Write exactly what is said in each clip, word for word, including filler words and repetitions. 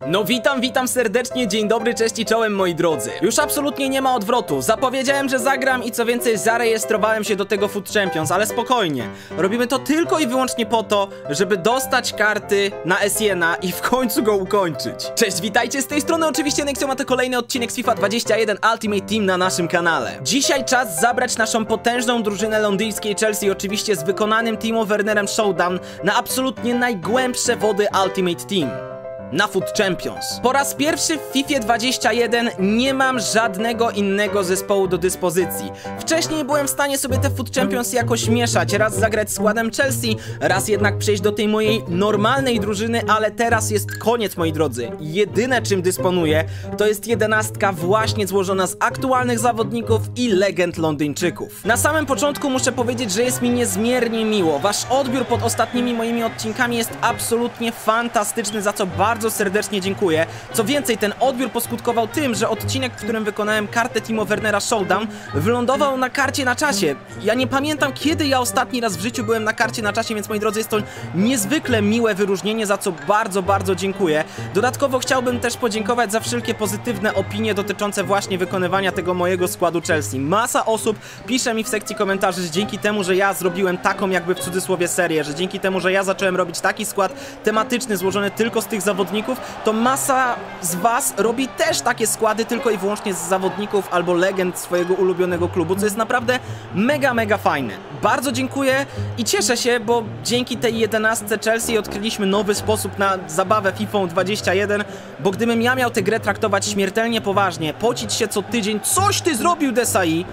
No witam, witam serdecznie, dzień dobry, cześć i czołem moi drodzy. Już absolutnie nie ma odwrotu, zapowiedziałem, że zagram i co więcej zarejestrowałem się do tego Food Champions, ale spokojnie. Robimy to tylko i wyłącznie po to, żeby dostać karty na Essena i w końcu go ukończyć. Cześć, witajcie, z tej strony oczywiście Nexio, ma to kolejny odcinek z FIFA dwadzieścia jeden Ultimate Team na naszym kanale. Dzisiaj czas zabrać naszą potężną drużynę londyńskiej Chelsea, oczywiście z wykonanym Timo Wernerem Showdown na absolutnie najgłębsze wody Ultimate Team. Na Food Champions. Po raz pierwszy w FIFA dwadzieścia jeden nie mam żadnego innego zespołu do dyspozycji. Wcześniej byłem w stanie sobie te Food Champions jakoś mieszać, raz zagrać składem Chelsea, raz jednak przejść do tej mojej normalnej drużyny, ale teraz jest koniec, moi drodzy. Jedyne czym dysponuję to jest jedenastka właśnie złożona z aktualnych zawodników i legend Londyńczyków. Na samym początku muszę powiedzieć, że jest mi niezmiernie miło. Wasz odbiór pod ostatnimi moimi odcinkami jest absolutnie fantastyczny, za co bardzo Bardzo serdecznie dziękuję. Co więcej, ten odbiór poskutkował tym, że odcinek, w którym wykonałem kartę Timo Wernera Showdown, wylądował na karcie na czasie. Ja nie pamiętam, kiedy ja ostatni raz w życiu byłem na karcie na czasie, więc moi drodzy, jest to niezwykle miłe wyróżnienie, za co bardzo, bardzo dziękuję. Dodatkowo chciałbym też podziękować za wszelkie pozytywne opinie dotyczące właśnie wykonywania tego mojego składu Chelsea. Masa osób pisze mi w sekcji komentarzy, że dzięki temu, że ja zrobiłem taką jakby w cudzysłowie serię, że dzięki temu, że ja zacząłem robić taki skład tematyczny złożony tylko z tych zawodników, to masa z was robi też takie składy tylko i wyłącznie z zawodników albo legend swojego ulubionego klubu, co jest naprawdę mega, mega fajne. Bardzo dziękuję i cieszę się, bo dzięki tej jedenastce Chelsea odkryliśmy nowy sposób na zabawę FIFA dwadzieścia jeden, bo gdybym ja miał tę grę traktować śmiertelnie poważnie, pocić się co tydzień, coś ty zrobił Desai,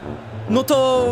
no to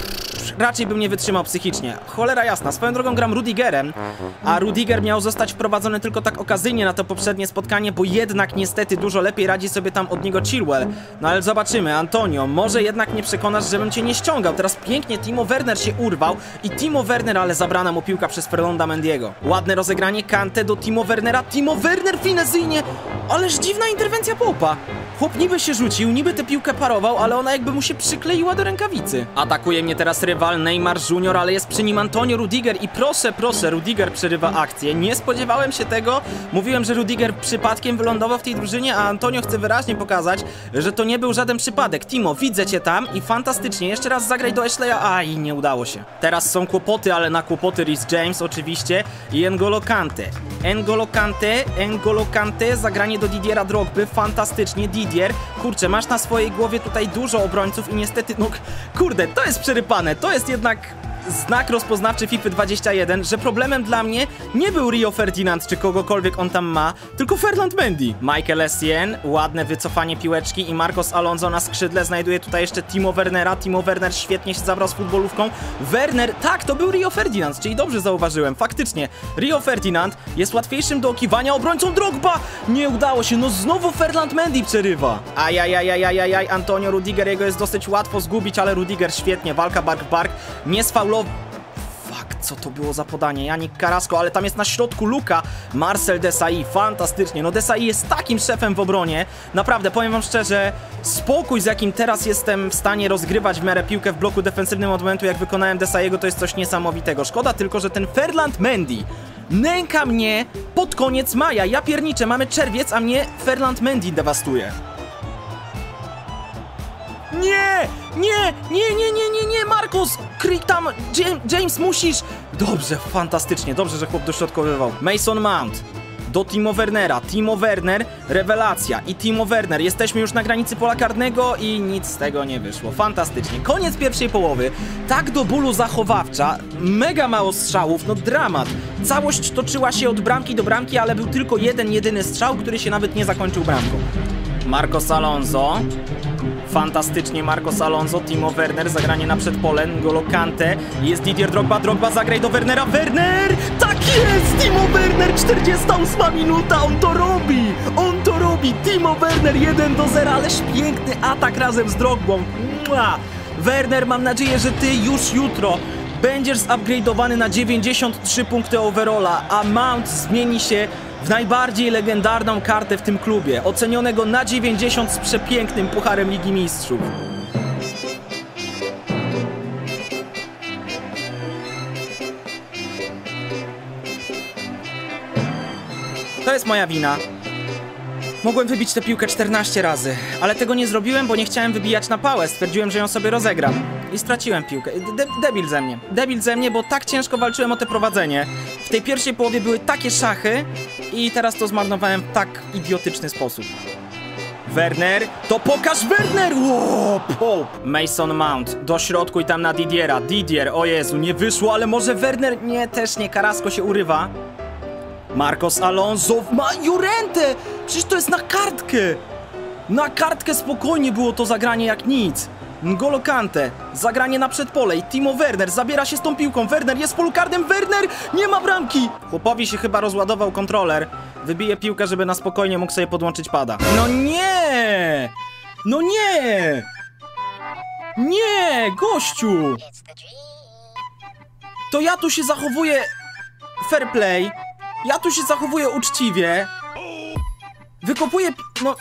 raczej bym nie wytrzymał psychicznie. Cholera jasna, swoją drogą gram Rudigerem, a Rudiger miał zostać wprowadzony tylko tak okazyjnie na to poprzednie spotkanie, bo jednak niestety dużo lepiej radzi sobie tam od niego Chilwell. No ale zobaczymy, Antonio, może jednak mnie przekonasz, żebym cię nie ściągał. Teraz pięknie Timo Werner się urwał i Timo Werner, ale zabrana mu piłka przez Ferlanda Mendiego. Ładne rozegranie, Kante do Timo Wernera, Timo Werner finezyjnie, ależ dziwna interwencja Popa. Chłop niby się rzucił, niby tę piłkę parował, ale ona jakby mu się przykleiła do rękawicy. Atakuje mnie teraz rywal Neymar Junior, ale jest przy nim Antonio Rudiger i proszę, proszę, Rudiger przerywa akcję. Nie spodziewałem się tego. Mówiłem, że Rudiger przypadkiem wylądował w tej drużynie, a Antonio chce wyraźnie pokazać, że to nie był żaden przypadek. Timo, widzę cię tam i fantastycznie. Jeszcze raz zagraj do Ashleya. Aj, nie udało się. Teraz są kłopoty, ale na kłopoty Reece James oczywiście i N'Golo Kante. N'Golo Kante, N'Golo Kante, zagranie do Didiera Drogby, fantastycznie. Didier, kurczę, masz na swojej głowie tutaj dużo obrońców i niestety, no kurde, to jest przerypane, to jest jednak znak rozpoznawczy FIFA dwadzieścia jeden, że problemem dla mnie nie był Rio Ferdinand czy kogokolwiek on tam ma, tylko Ferland Mendy. Michael Essien, ładne wycofanie piłeczki i Marcos Alonso na skrzydle znajduje tutaj jeszcze Timo Wernera. Timo Werner świetnie się zabrał z futbolówką. Werner, tak, to był Rio Ferdinand, czyli dobrze zauważyłem, faktycznie. Rio Ferdinand jest łatwiejszym do okiwania obrońcą. Drogba! Nie udało się, no znowu Ferland Mendy przerywa. Ajajajajajajaj, Antonio Rudiger, jego jest dosyć łatwo zgubić, ale Rudiger świetnie, walka bark w bark, nie sfaulował. Fuck, co to było za podanie? Yannick Carrasco, ale tam jest na środku Luka. Marcel Desailly, fantastycznie. No Desailly jest takim szefem w obronie. Naprawdę, powiem wam szczerze, spokój, z jakim teraz jestem w stanie rozgrywać w miarę piłkę w bloku defensywnym od momentu, jak wykonałem Desailly'ego, to jest coś niesamowitego. Szkoda tylko, że ten Ferland Mendy nęka mnie pod koniec maja. Ja pierniczę, mamy czerwiec, a mnie Ferland Mendy dewastuje. Nie! Nie! Nie, nie, nie, nie, nie! Marcos! Kryj tam! James, musisz! Dobrze, fantastycznie. Dobrze, że chłop dośrodkowywał. Mason Mount do Timo Wernera. Timo Werner, rewelacja. I Timo Werner. Jesteśmy już na granicy pola karnego i nic z tego nie wyszło. Fantastycznie. Koniec pierwszej połowy. Tak do bólu zachowawcza. Mega mało strzałów. No dramat. Całość toczyła się od bramki do bramki, ale był tylko jeden, jedyny strzał, który się nawet nie zakończył bramką. Marcos Alonso. Fantastycznie Marcos Alonso, Timo Werner, zagranie na przedpole, N'Golo Kante, jest Didier Drogba, Drogba zagraj do Wernera, Werner! Tak jest! Timo Werner, czterdziesta ósma minuta, on to robi! On to robi! Timo Werner jeden do zera, ależ piękny atak razem z Drogbą. Mua! Werner, mam nadzieję, że ty już jutro będziesz zupgrade'owany na dziewięćdziesiąt trzy punkty overalla, a Mount zmieni się w najbardziej legendarną kartę w tym klubie, ocenionego na dziewięćdziesiąt z przepięknym Pucharem Ligi Mistrzów. To jest moja wina. Mogłem wybić tę piłkę czternaście razy, ale tego nie zrobiłem, bo nie chciałem wybijać na pałę. Stwierdziłem, że ją sobie rozegram. I straciłem piłkę. De debil ze mnie. Debil ze mnie, bo tak ciężko walczyłem o te prowadzenie. W tej pierwszej połowie były takie szachy i teraz to zmarnowałem w tak idiotyczny sposób. Werner, to pokaż Werner! Wow, Pope. Mason Mount, do środku i tam na Didiera. Didier, o Jezu, nie wyszło, ale może Werner? Nie, też nie, Carrasco się urywa. Marcos Alonso ma Llorente! Przecież to jest na kartkę! Na kartkę spokojnie było to zagranie jak nic. N'Golo Kante, zagranie na przedpole i Timo Werner zabiera się z tą piłką. Werner jest w polu karnym, Werner nie ma bramki! Chłopowi się chyba rozładował kontroler. Wybije piłkę, żeby na spokojnie mógł sobie podłączyć pada. No nie! No nie! Nie, gościu! To ja tu się zachowuję fair play. Ja tu się zachowuję uczciwie. Wykopuję... no...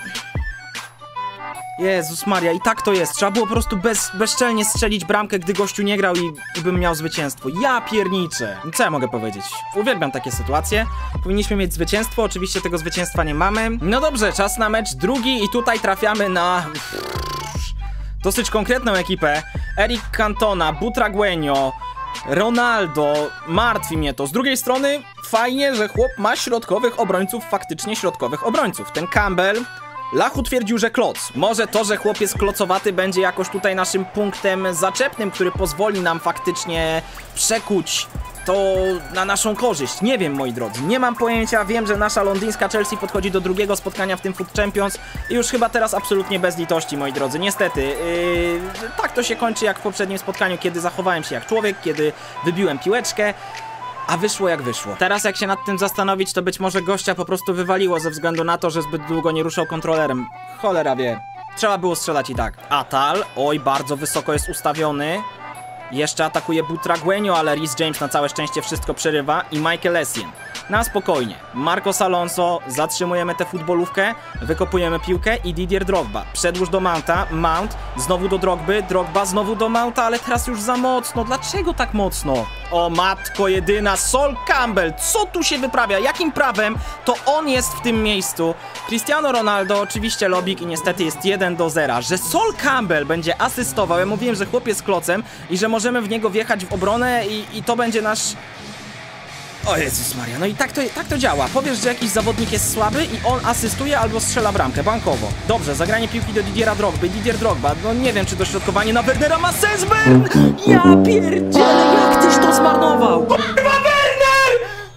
Jezus Maria, i tak to jest. Trzeba było po prostu bez, bezczelnie strzelić bramkę, gdy gościu nie grał i, i bym miał zwycięstwo. Ja pierniczę. Co ja mogę powiedzieć? Uwielbiam takie sytuacje. Powinniśmy mieć zwycięstwo, oczywiście tego zwycięstwa nie mamy. No dobrze, czas na mecz drugi i tutaj trafiamy na... dosyć konkretną ekipę. Eric Cantona, Butragueño, Ronaldo, martwi mnie to. Z drugiej strony fajnie, że chłop ma środkowych obrońców, faktycznie środkowych obrońców. Ten Campbell, Lachu twierdził, że kloc. Może to, że chłop jest klocowaty, będzie jakoś tutaj naszym punktem zaczepnym, który pozwoli nam faktycznie przekuć to na naszą korzyść. Nie wiem, moi drodzy, nie mam pojęcia. Wiem, że nasza londyńska Chelsea podchodzi do drugiego spotkania w tym Foot Champions i już chyba teraz absolutnie bez litości, moi drodzy. Niestety, yy, tak to się kończy jak w poprzednim spotkaniu, kiedy zachowałem się jak człowiek, kiedy wybiłem piłeczkę, a wyszło jak wyszło. Teraz jak się nad tym zastanowić, to być może gościa po prostu wywaliło ze względu na to, że zbyt długo nie ruszał kontrolerem. Cholera wie. Trzeba było strzelać i tak. Atal, oj, bardzo wysoko jest ustawiony. Jeszcze atakuje Butragueño, ale Reece James na całe szczęście wszystko przerywa i Michael Essien. Na spokojnie. Marcos Alonso, zatrzymujemy tę futbolówkę, wykopujemy piłkę i Didier Drogba. Przedłuż do Mounta, Mount, znowu do Drogby, Drogba znowu do Mounta, ale teraz już za mocno. Dlaczego tak mocno? O matko jedyna, Sol Campbell, co tu się wyprawia? Jakim prawem to on jest w tym miejscu? Cristiano Ronaldo, oczywiście lobik i niestety jest jeden do zera. Że Sol Campbell będzie asystował, ja mówiłem, że chłop jest klocem i że możemy w niego wjechać w obronę i, i to będzie nasz... O Jezus Maria, no i tak to, tak to działa. Powiesz, że jakiś zawodnik jest słaby i on asystuje albo strzela bramkę, bankowo. Dobrze, zagranie piłki do Didiera Drogby. Didier Drogba, no nie wiem, czy dośrodkowanie na Wernera ma sens. Bern! Ja pierdzielę, jak tyś to zmarnował! Kurwa, Werner!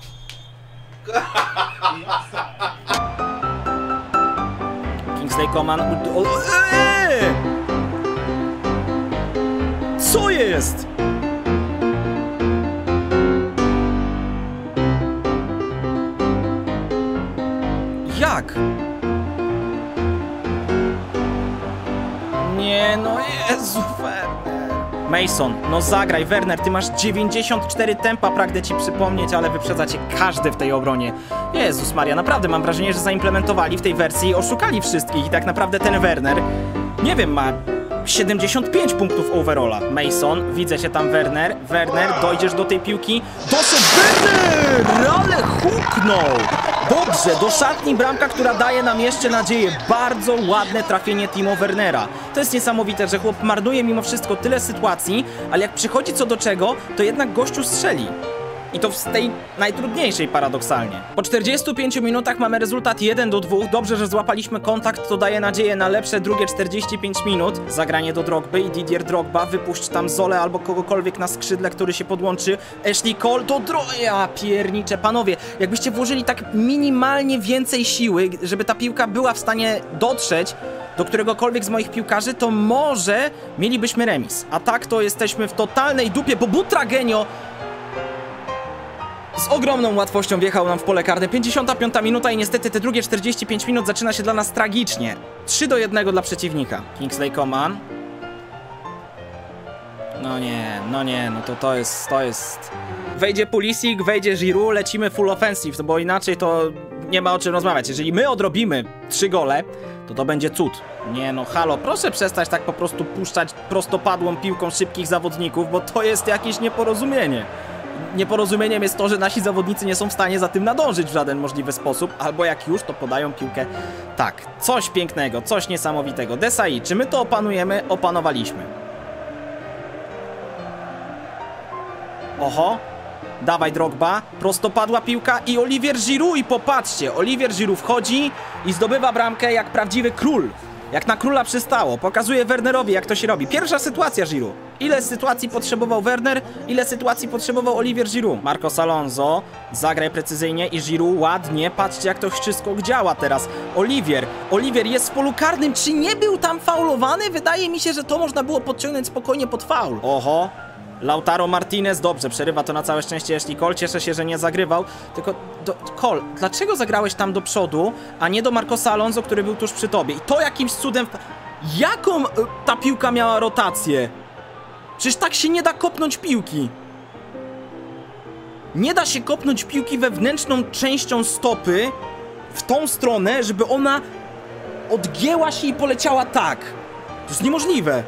Kingsley Coman... Eee! Co jest? Jak? Nie, no Jezu, Werner. Mason, no zagraj, Werner, ty masz dziewięćdziesiąt cztery tempa, pragnę ci przypomnieć, ale wyprzedza cię każdy w tej obronie. Jezus Maria, naprawdę mam wrażenie, że zaimplementowali w tej wersji, oszukali wszystkich i tak naprawdę ten Werner, nie wiem, ma siedemdziesiąt pięć punktów overalla. Mason, widzę cię tam, Werner. Werner, dojdziesz do tej piłki. Doszedł Werner! Ale huknął! Dobrze, do szatni bramka, która daje nam jeszcze nadzieję. Bardzo ładne trafienie Timo Wernera. To jest niesamowite, że chłop marnuje mimo wszystko tyle sytuacji, ale jak przychodzi co do czego, to jednak gościu strzeli. I to z tej najtrudniejszej paradoksalnie. Po czterdziestu pięciu minutach mamy rezultat jeden do dwóch. Dobrze, że złapaliśmy kontakt, to daje nadzieję na lepsze drugie czterdzieści pięć minut. Zagranie do Drogby i Didier Drogba. Wypuść tam Zolę albo kogokolwiek na skrzydle, który się podłączy. Ashley Cole do Drogby. Ja pierniczę, panowie. Jakbyście włożyli tak minimalnie więcej siły, żeby ta piłka była w stanie dotrzeć do któregokolwiek z moich piłkarzy, to może mielibyśmy remis. A tak to jesteśmy w totalnej dupie, bo Butragueño z ogromną łatwością wjechał nam w pole karne. pięćdziesiąta piąta minuta i niestety te drugie czterdzieści pięć minut zaczyna się dla nas tragicznie. trzy do jednego dla przeciwnika. Kingsley Coman. No nie, no nie, no to to jest, to jest... Wejdzie Pulisic, wejdzie Giroud, lecimy full offensive, bo inaczej to nie ma o czym rozmawiać. Jeżeli my odrobimy trzy gole, to to będzie cud. Nie no, halo, proszę przestać tak po prostu puszczać prostopadłą piłką szybkich zawodników, bo to jest jakieś nieporozumienie. nieporozumieniem jest to, że nasi zawodnicy nie są w stanie za tym nadążyć w żaden możliwy sposób, albo jak już, to podają piłkę tak. Coś pięknego, coś niesamowitego. Desai, czy my to opanujemy? Opanowaliśmy. Oho. Dawaj Drogba, prostopadła piłka i Olivier Giroud i popatrzcie, Olivier Giroud wchodzi i zdobywa bramkę jak prawdziwy król. Jak na króla przystało, pokazuje Wernerowi jak to się robi. Pierwsza sytuacja Giroud. Ile sytuacji potrzebował Werner, ile sytuacji potrzebował Olivier Giroud. Marcos Alonso, zagraj precyzyjnie i Giroud ładnie, patrzcie jak to wszystko działa teraz. Olivier, Olivier jest w polu karnym, czy nie był tam faulowany? Wydaje mi się, że to można było podciągnąć spokojnie pod faul. Oho. Lautaro Martinez, dobrze, przerywa to na całe szczęście Ashley Cole, cieszę się, że nie zagrywał, tylko do, Cole, dlaczego zagrałeś tam do przodu, a nie do Marcosa Alonso, który był tuż przy tobie? I to jakimś cudem, jaką ta piłka miała rotację? Przecież tak się nie da kopnąć piłki. Nie da się kopnąć piłki wewnętrzną częścią stopy w tą stronę, żeby ona odgięła się i poleciała tak. To jest niemożliwe.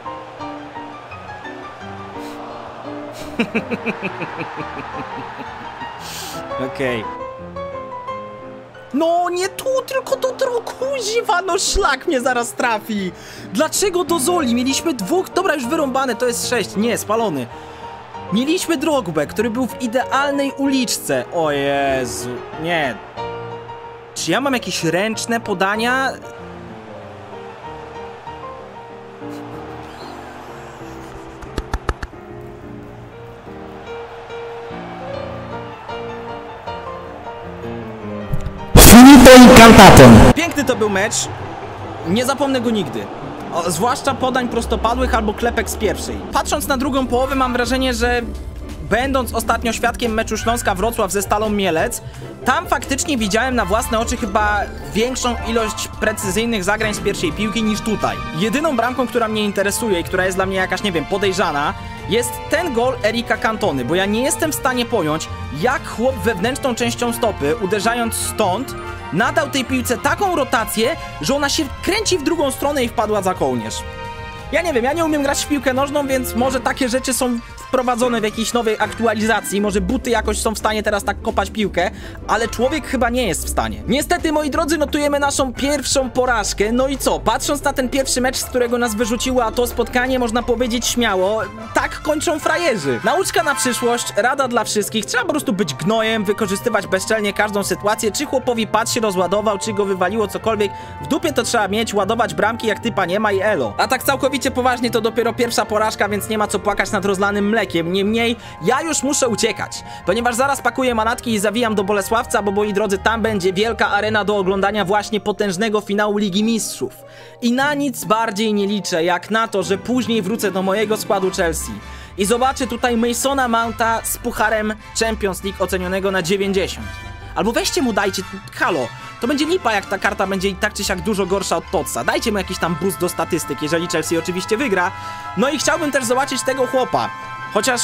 Okej. Okay. No nie tu, tylko do drugiego, kuziwa, no szlak mnie zaraz trafi. Dlaczego do Zoli? Mieliśmy dwóch, dobra już wyrąbane, to jest sześć, nie, spalony. Mieliśmy Drogbę, który był w idealnej uliczce. O Jezu, nie. Czy ja mam jakieś ręczne podania? Piękny to był mecz. Nie zapomnę go nigdy. O, zwłaszcza podań prostopadłych albo klepek z pierwszej. Patrząc na drugą połowę mam wrażenie, że będąc ostatnio świadkiem meczu Śląska Wrocław ze Stalą Mielec, tam faktycznie widziałem na własne oczy chyba większą ilość precyzyjnych zagrań z pierwszej piłki niż tutaj. Jedyną bramką, która mnie interesuje i która jest dla mnie jakaś, nie wiem, podejrzana, jest ten gol Erika Cantony, bo ja nie jestem w stanie pojąć, jak chłop wewnętrzną częścią stopy, uderzając stąd, nadał tej piłce taką rotację, że ona się kręci w drugą stronę i wpadła za kołnierz. Ja nie wiem, ja nie umiem grać w piłkę nożną, więc może takie rzeczy są wprowadzone w jakiejś nowej aktualizacji, może buty jakoś są w stanie teraz tak kopać piłkę, ale człowiek chyba nie jest w stanie. Niestety, moi drodzy, notujemy naszą pierwszą porażkę, no i co? Patrząc na ten pierwszy mecz, z którego nas wyrzuciło, a to spotkanie, można powiedzieć śmiało, tak kończą frajerzy. Nauczka na przyszłość, rada dla wszystkich, trzeba po prostu być gnojem, wykorzystywać bezczelnie każdą sytuację, czy chłopowi pad się rozładował, czy go wywaliło cokolwiek, w dupie to trzeba mieć, ładować bramki jak typa nie ma i elo. A tak całkowicie poważnie to dopiero pierwsza porażka, więc nie ma co płakać nad rozlanym mlekiem. Niemniej, ja już muszę uciekać, ponieważ zaraz pakuję manatki i zawijam do Bolesławca, bo moi drodzy, tam będzie wielka arena do oglądania właśnie potężnego finału Ligi Mistrzów. I na nic bardziej nie liczę, jak na to, że później wrócę do mojego składu Chelsea i zobaczę tutaj Masona Mounta z pucharem Champions League ocenionego na dziewięćdziesiąt. Albo weźcie mu, dajcie, halo, to będzie lipa, jak ta karta będzie i tak czy siak dużo gorsza od Totsa. Dajcie mu jakiś tam boost do statystyk, jeżeli Chelsea oczywiście wygra. No i chciałbym też zobaczyć tego chłopa. Chociaż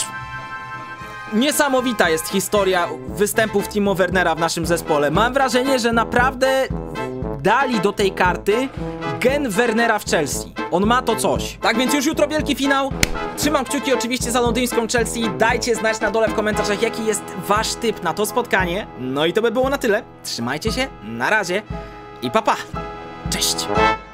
niesamowita jest historia występów Timo Wernera w naszym zespole. Mam wrażenie, że naprawdę dali do tej karty gen Wernera w Chelsea. On ma to coś. Tak więc już jutro wielki finał. Trzymam kciuki oczywiście za londyńską Chelsea. Dajcie znać na dole w komentarzach, jaki jest wasz typ na to spotkanie. No i to by było na tyle. Trzymajcie się, na razie i pa pa. Cześć!